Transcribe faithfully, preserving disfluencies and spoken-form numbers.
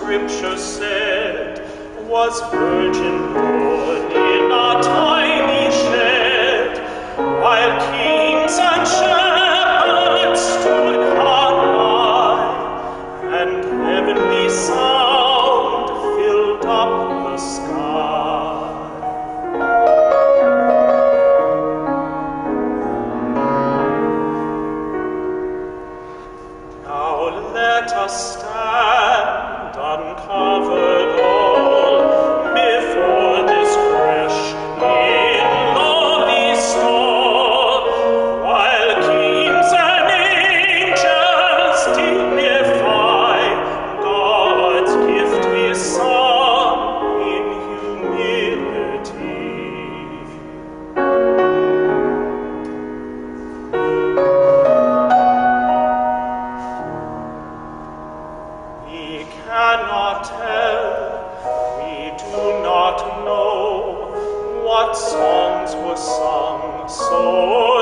Scripture said, was virgin born in a tiny shed, while kings and shepherds stood on high, and heavenly sound filled up the sky. Now let us stand uncovered all before this fresh in lowly stall, while kings and angels dignify God's gift, His Son, in humility. We cannot tell, we do not know what songs were sung so